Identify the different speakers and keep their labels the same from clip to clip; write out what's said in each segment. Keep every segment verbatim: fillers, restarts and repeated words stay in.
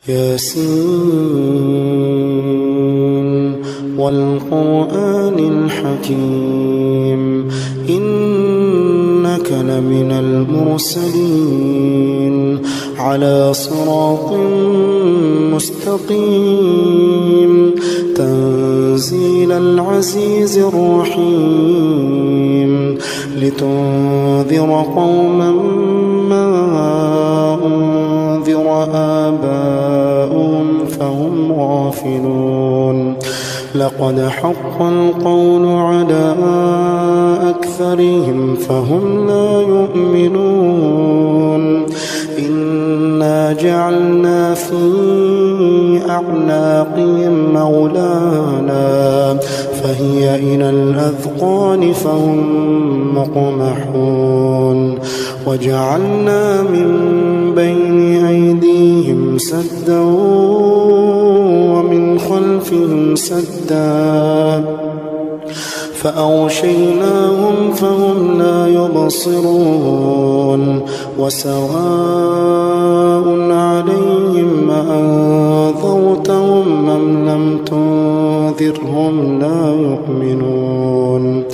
Speaker 1: ياسين والقرآن الحكيم إنك لمن المرسلين على صراط مستقيم تنزيل العزيز الرحيم لتنذر قوما ما أنذر آباؤهم فهم غافلون لقد حق القول على أكثرهم فهم لا يؤمنون إنا جعلنا في أعناقهم مولانا فهي إلى الأذقان فهم مقمحون وجعلنا من بين أيديهم سدا ومن خلفهم سدا فأغشيناهم فهم لا يبصرون وسواء عليهم أأنذرتهم أم لم تنذرهم لا يؤمنون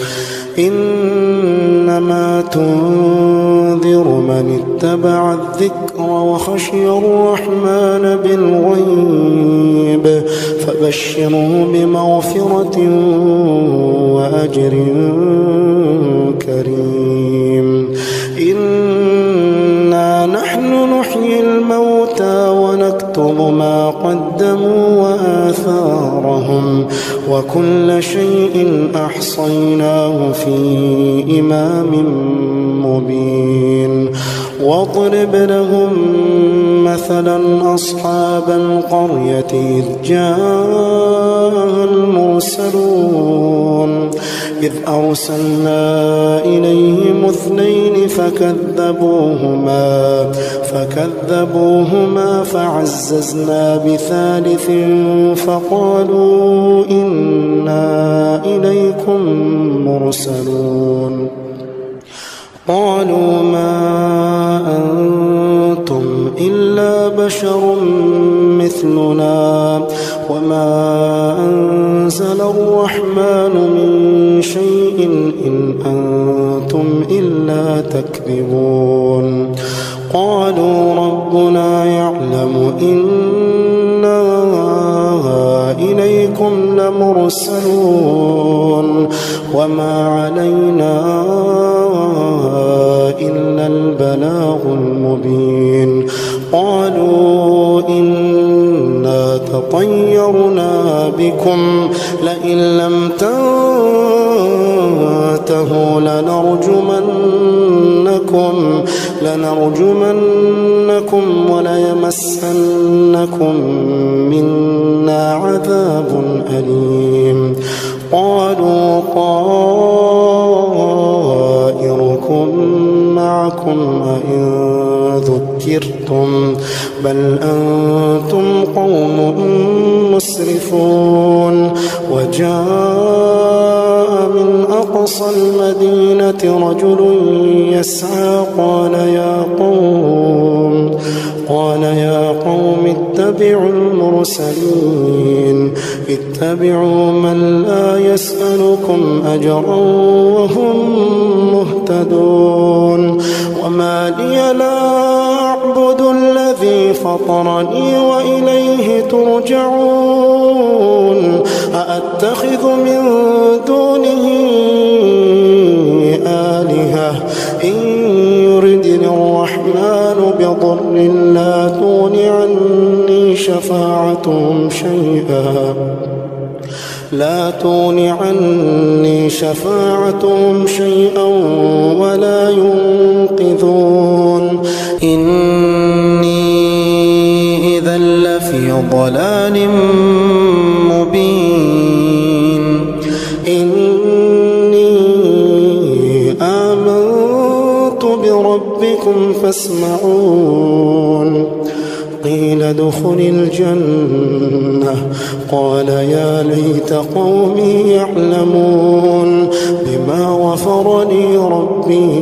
Speaker 1: إنما تنذر من اتبع الذكر وخشي الرحمن بالغيب فبشره بمغفرة وأجر كريم إنا نحن نحيي الموتى ونكتب ما قدموا وآثارهم وكل شيء أحصيناه في إمام مبين واضرب لهم مثلا أصحاب القرية إذ جاء المرسلون إذ أرسلنا إليهم اثنين فكذبوهما فكذبوهما فعززنا بثالث فقالوا إنا إليكم مرسلون قالوا ما أنتم إلا بشر مثلنا وما أنزل الرحمن من شيء إن أنتم إلا تكذبون قالوا ربنا يعلم إنا إليكم لمرسلون وما علينا إلا البلاغ المبين قالوا إنا تطيرنا بكم لئن لم تنتهوا لنرجمنكم لنرجمنكم وليمسنكم منا عذاب أليم قالوا طائركم معكم أئن ذكرتم بل أنتم قوم مسرفون وجاء من أقصى المدينة رجل يسعى قال يا قوم قال يا قوم اتبعوا المرسلين اتبعوا من لا يسألكم أجرا وهم مهتدون وما لي لا أعبد الذي فطرني وإليه ترجعون أأتخذ من دونه آلهة إن يردني الرحمن بضر لا تغن عني شفاعتهم شيئا لا تغن عني شفاعتهم شيئا ولا ينقذون إني إذا لفي ضلال مبين إني آمنت بربكم فاسمعون قيل ادخل الجنة قال يا ليت قومي يعلمون بما غفر لي ربي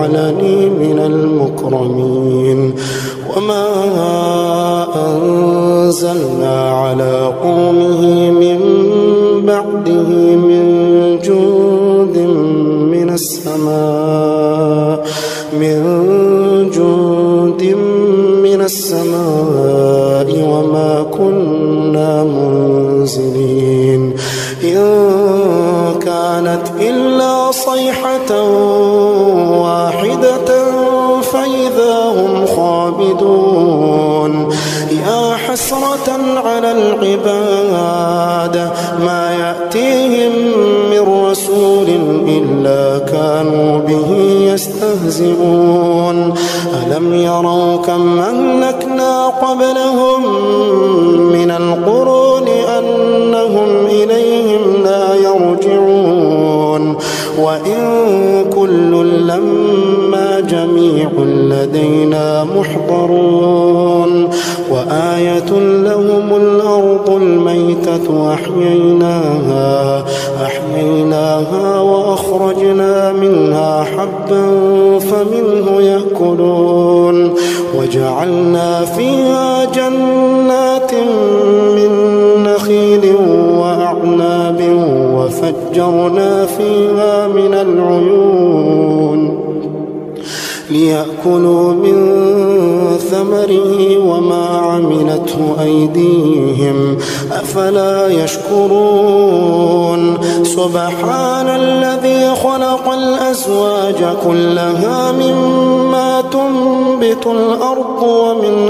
Speaker 1: وجعلني من المكرمين وما أنت أنزلنا على قومه من بعده من جند من السماء من جند من السماء وما كنا منزلين إن كانت إلا صيحة واحدة فإذا هم خامدون يا حسرة على العباد ما يأتيهم من رسول إلا كانوا به يستهزئون ألم يروا كم أهلكنا قبلهم من القرون أنهم إليهم لا يرجعون وإن كل لما جميع لدينا محضرون وآية لهم الأرض الميتة أحييناها أحييناها وأخرجنا منها حبا فمنه يأكلون وجعلنا فيها جنات من نخيل وأعناب وفجرنا فيها من العيون ليأكلوا من ثمره وما عملته أيديهم أفلا يشكرون سبحان الذي خلق الأزواج كلها مما تنبت الأرض ومن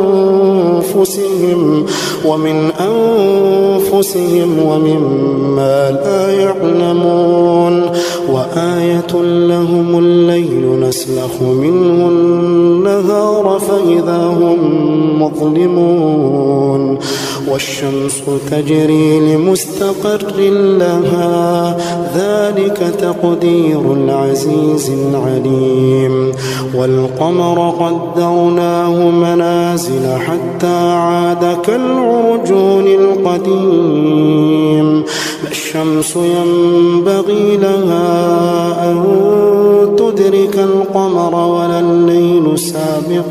Speaker 1: أنفسهم ومن أنفسهم ومما لا يعلمون وآية لهم الليل نسلخ منه النهار فإذا هم مظلمون والشمس تجري لمستقر لها ذلك تقدير العزيز العليم والقمر قدرناه منازل حتى عاد كالعرجون القديم لا الشمس ينبغي لها أن تدرك القمر ولا الليل سابق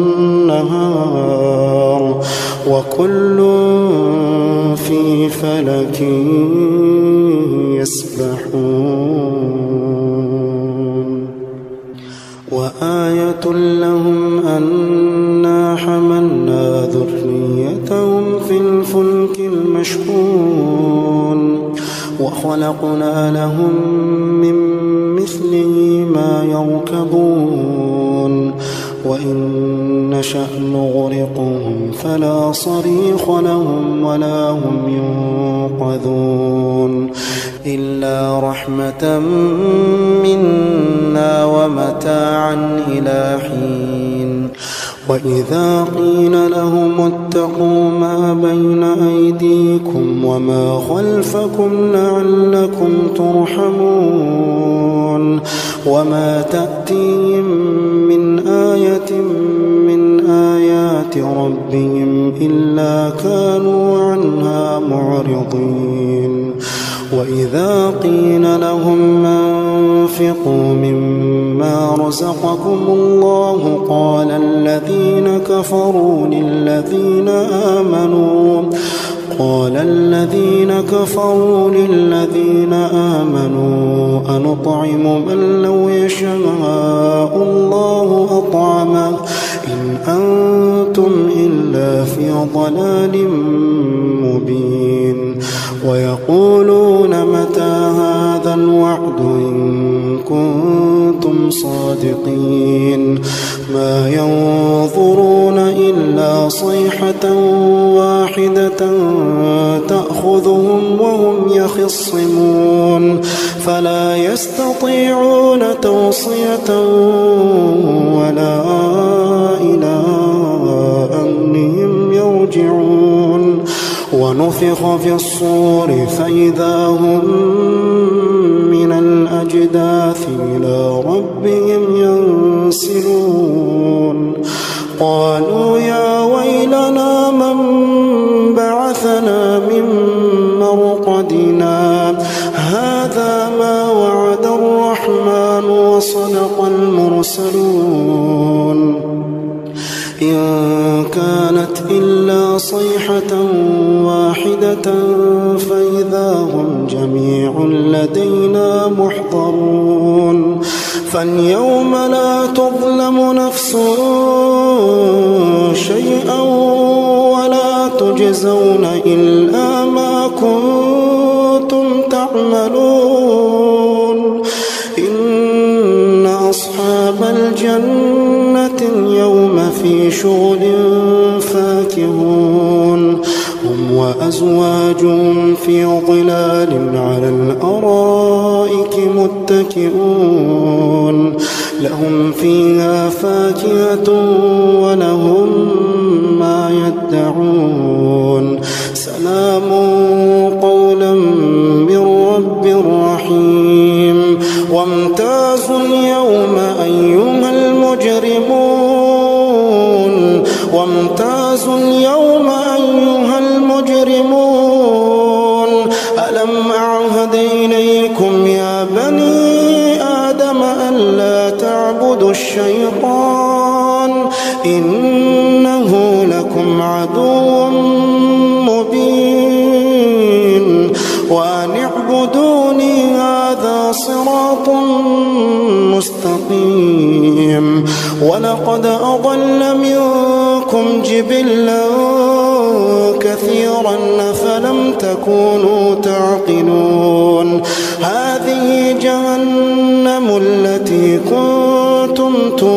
Speaker 1: النهار وكل في فلك يسبحون وآية لهم أنا حملنا ذريتهم في الفلك المشحون وخلقنا لهم من مثله ما يركبون وإن نشأ نغرقهم فلا صريخ لهم ولا هم ينقذون إلا رحمة منا ومتاعا إلى حين وإذا قيل لهم اتقوا ما بين أيديكم وما خلفكم لعلكم ترحمون وما تأتيهم من آية من آيات ربهم إلا كانوا عنها معرضين وإذا قيل لهم أنفقوا مما رزقكم الله قال الذين كفروا للذين آمنوا قال الذين كفروا للذين آمنوا أنطعم من لو يشاء الله أطعمه إن أنتم إلا في ضلال مبين ويقولون متى هذا الوعد إن كنتم صادقين ما ينظرون إلا صيحة واحدة تأخذهم وهم يخصمون فلا يستطيعون توصية ولا إلى أهلهم يرجعون ونفخ في الصور فإذا هم من الأجداث إلى ربهم ينسلون قالوا يا ويلنا من بعثنا من مرقدنا هذا ما وعد الرحمن وصدق المرسلون إن كانت إلا صيحة واحدة فإذا هم جميع لدينا محضرون فاليوم لا تظلم نفس شيئا ولا تجزون إلا ما كنتم تعملون إن أصحاب الجنة اليوم في شغل فاكهون هم وأزواجهم في ظلال على الأرائك متكئون لهم فيها فاكهة ولهم ما يدعون سلام قولا من رب رحيم وامتازوا اليوم أيها المجرمون وامتازوا اليوم أيها المجرمون ألم أعهد إليكم يا بني آدم ألا تعبدوا الشيطان إنه لكم عدو مبين وأن اعبدوني هذا صراط مستقيم ولقد أضل منكم جبلا كثيرا فلم تكونوا تعقلون هذه جهنم التي كنتم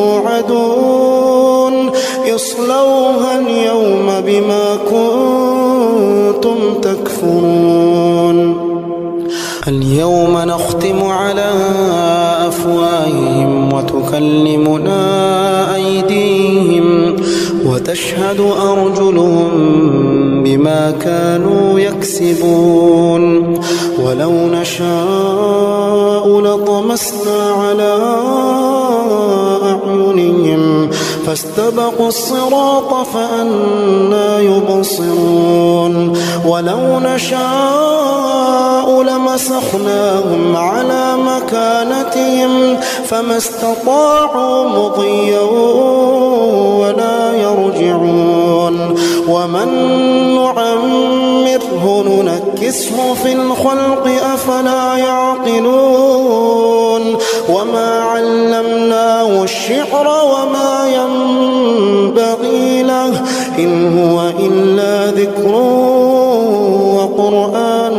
Speaker 1: توعدون اصلوها اليوم بما كنتم تكفرون اليوم نختم على أفواههم وتكلمنا أيديهم وتشهد أرجلهم بما كانوا يكسبون ولو نشاء لطمسنا على أعينهم فاستبقوا الصراط فأنى يبصرون ولو نشاء لمسخناهم على مكانتهم فما استطاعوا مضيا ولا يرجعون ومن نعمره ننكسه في الخلق أفلا يعقلون وما علمناه الشعر وما ينبغي له إن هو إلا ذكر وقرآن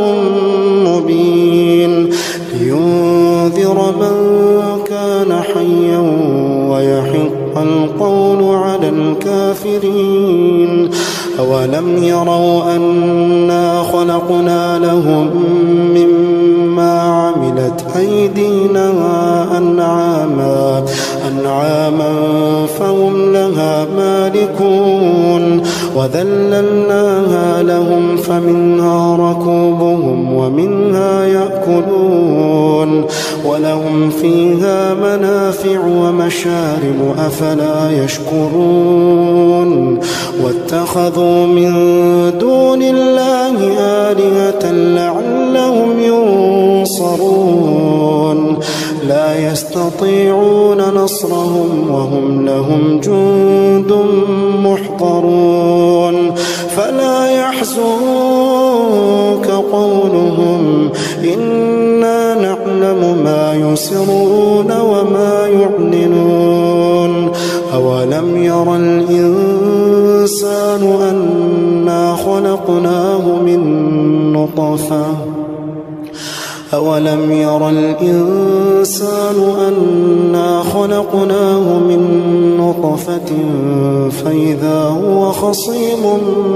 Speaker 1: مبين لينذر من كان حيا ويحق القول على الكافرين أولم يروا أنا خلقنا لهم مما عملت أيدينا أنعاما أنعاما فهم لها مالكون وذللناها لهم فمنها ركوبهم ومنها يأكلون ولهم فيها منافع ومشارب أفلا يشكرون واتخذوا من دون الله آلهة لعلهم ينصرون لا يستطيعون نصرهم وهم لهم جند محضرون فلا يحزنك قولهم إنا نعلم ما يسرون وما يعلنون أولم ير الإنسان أنا خلقناه من نطفة أولم ير الإنسان أنا خلقناه من نطفة فإذا هو خصيم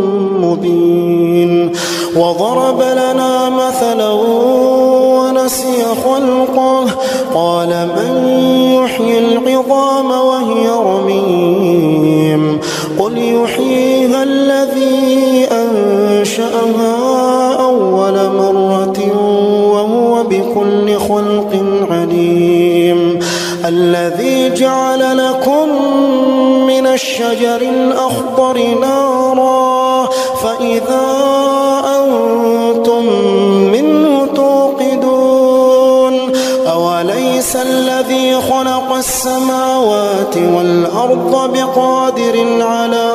Speaker 1: مبين وضرب لنا مثلا ونسي خلقه قال من يحيي العظام وهي رميم قل يحييها الذي أنشأها أول مرة وهو بكل خلق عليم الذي جعل لكم من الشجر الأخضر نارا فإذا أنتم منه توقدون أوليس الذي خلق السماوات والأرض بقادر على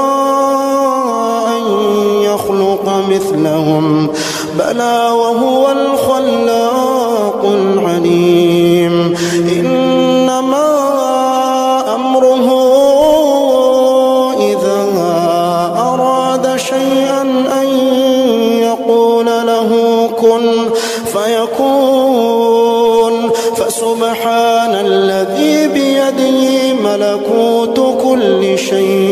Speaker 1: أن يخلق مثلهم بلى وهو الخلاق العليم إنما أمره إذا أراد شيئا أن يقول له كن فيكون فسبحان الذي بيده ملكوت كل شيء